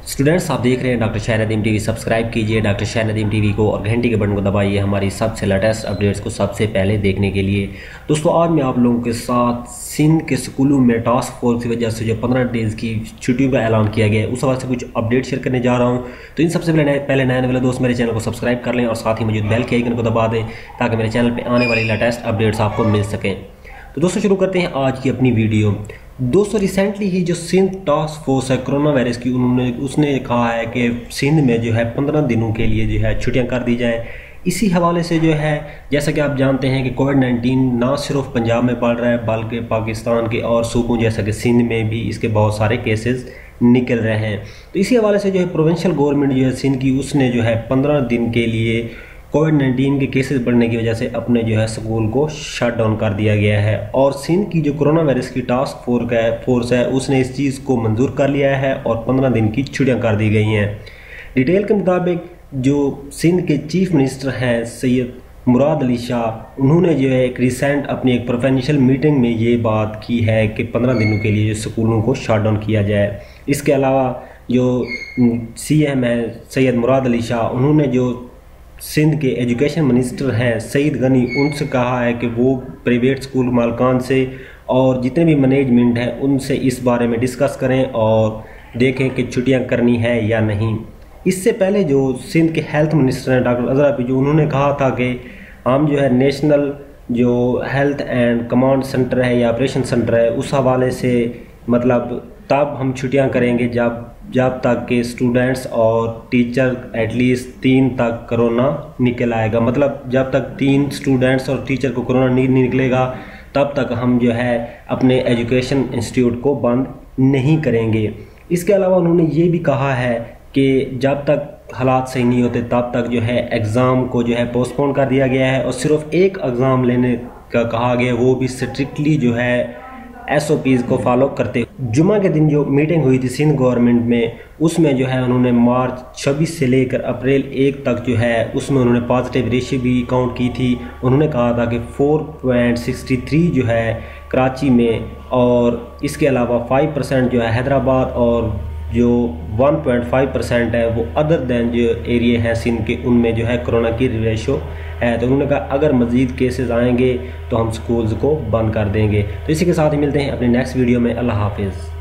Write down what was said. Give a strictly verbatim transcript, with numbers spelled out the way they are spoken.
Students, आप देख रहे हैं doctor Shah Nadeem TV. Subscribe कीजिए डॉक्टर शाह नदीम टीवी को और घंटी के बटन को दबाइए हमारी सबसे लेटेस्ट अपडेट्स को सबसे पहले देखने के लिए। दोस्तों, आज मैं आप लोगों के साथ सिंध के स्कूलों में टास्क फोर्स की वजह से जो पंद्रह डेज़ की छुट्टियों का ऐलान किया गया है उस हवाले से कुछ अपडेट शेयर करने जा रहा हूँ। तो इन सबसे पहले पहले नए वाले दोस्त मेरे चैनल को सब्सक्राइब कर लें और साथ ही मौजूद बेल के आइकन को दबा दें ताकि मेरे चैनल पर आने वाली लेटेस्ट अपडेट्स आपको मिल सकें। तो दोस्तों, शुरू करते हैं आज की अपनी वीडियो। दोस्तों, रिसेंटली ही जो सिंध टास्क फोर्स है कोरोना वायरस की, उन्होंने उसने कहा है कि सिंध में जो है पंद्रह दिनों के लिए जो है छुट्टियां कर दी जाएं। इसी हवाले से जो है, जैसा कि आप जानते हैं कि कोविड नाइन्टीन ना सिर्फ पंजाब में बढ़ रहा है बल्कि पाकिस्तान के और सूबों जैसा कि सिंध में भी इसके बहुत सारे केसेस निकल रहे हैं। तो इसी हवाले से जो है प्रोविंशियल गवर्नमेंट जो है सिंध की, उसने जो है पंद्रह दिन के लिए कोविड नाइन्टीन के केसेस बढ़ने की वजह से अपने जो है स्कूल को शट डाउन कर दिया गया है। और सिंध की जो कोरोना वायरस की टास्क फोर्स है फोर्स है उसने इस चीज़ को मंजूर कर लिया है और पंद्रह दिन की छुट्टियां कर दी गई हैं। डिटेल के मुताबिक जो सिंध के चीफ मिनिस्टर हैं सैयद मुराद अली शाह, उन्होंने जो है एक रिसेंट अपनी एक प्रोफेशनल मीटिंग में ये बात की है कि पंद्रह दिनों के लिए जो स्कूलों को शट डाउन किया जाए। इसके अलावा जो सी एम है सैयद मुराद अली शाह, उन्होंने जो सिंध के एजुकेशन मिनिस्टर हैं सईद गनी, उनसे कहा है कि वो प्राइवेट स्कूल मालकान से और जितने भी मैनेजमेंट हैं उनसे इस बारे में डिस्कस करें और देखें कि छुट्टियां करनी है या नहीं। इससे पहले जो सिंध के हेल्थ मिनिस्टर हैं डॉक्टर अजहर अब्बी, जो उन्होंने कहा था कि हम जो है नेशनल जो हेल्थ एंड कमांड सेंटर है या ऑपरेशन सेंटर है उस हवाले से मतलब तब हम छुट्टियां करेंगे जब जब तक के स्टूडेंट्स और टीचर एटलीस्ट तीन तक कोरोना निकल आएगा। मतलब जब तक तीन स्टूडेंट्स और टीचर को कोरोना नहीं निकलेगा तब तक हम जो है अपने एजुकेशन इंस्टीट्यूट को बंद नहीं करेंगे। इसके अलावा उन्होंने ये भी कहा है कि जब तक हालात सही नहीं होते तब तक जो है एग्ज़ाम को जो है पोस्टपोन कर दिया गया है और सिर्फ एक एग्ज़ाम लेने का कहा गया, वो भी स्ट्रिक्टली जो है एस ओ पीज़ को फॉलो करते। जुमा के दिन जो मीटिंग हुई थी सिंध गवर्नमेंट में, उसमें जो है उन्होंने मार्च छब्बीस से लेकर अप्रैल एक तक जो है उसमें उन्होंने पॉजिटिव रेशियो भी काउंट की थी। उन्होंने कहा था कि फोर पॉइंट सिक्सटी थ्री जो है कराची में और इसके अलावा फाइव परसेंट जो है हैदराबाद और जो वन पॉइंट फाइव परसेंट है वो अदर दैन जो एरिया हैं सिंध के, उनमें जो है कोरोना की रेशो है। तो उन्होंने कहा अगर मज़ीद केसेस आएंगे तो हम स्कूल्स को बंद कर देंगे। तो इसी के साथ ही मिलते हैं अपने नेक्स्ट वीडियो में। अल्लाह हाफिज़।